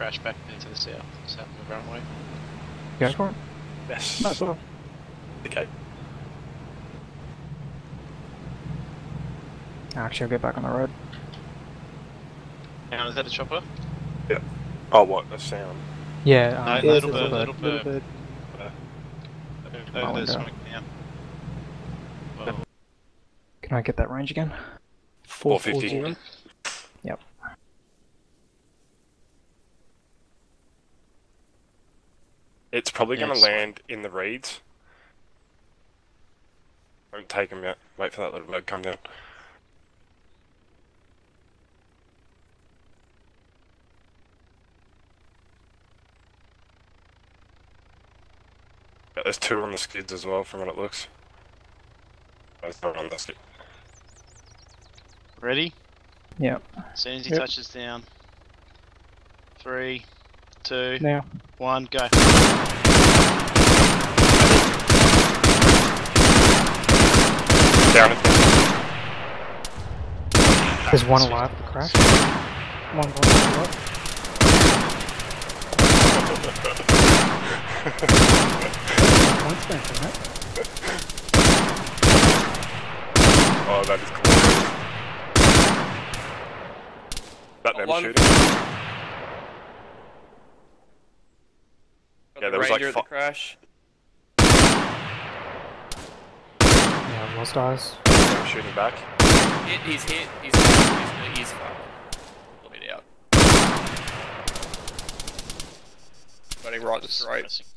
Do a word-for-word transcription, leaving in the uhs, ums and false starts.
crash back into the south, south of the runway. Go for it. Yes. Nice well. Okay. Actually, I'll get back on the road. Now, is that a chopper? Yeah. Oh, what? The sound. Yeah, No, um, little that's bird, a little bird. Little bird. Over My the window. smoke now. Well, Can I get that range again? four fifty. Yep. It's probably going to Yes. land in the reeds. Don't take him yet. Wait for that little bird to come down. Yeah, there's two on the skids as well, from what it looks. Both not on the skid. ready? Yep. As soon as he Yep. touches down. Three, two, Now. one, go. Down it. There's one alive to crash. One alive. One spent, isn't it? Oh, that is cool. That them One. shooting? Got Yeah, the there was like Ranger at the fi- crash. Yeah, I've lost eyes. Them shooting back. Hit, he's hit, he's he's, he's fucked. Let me out. Running right to straight.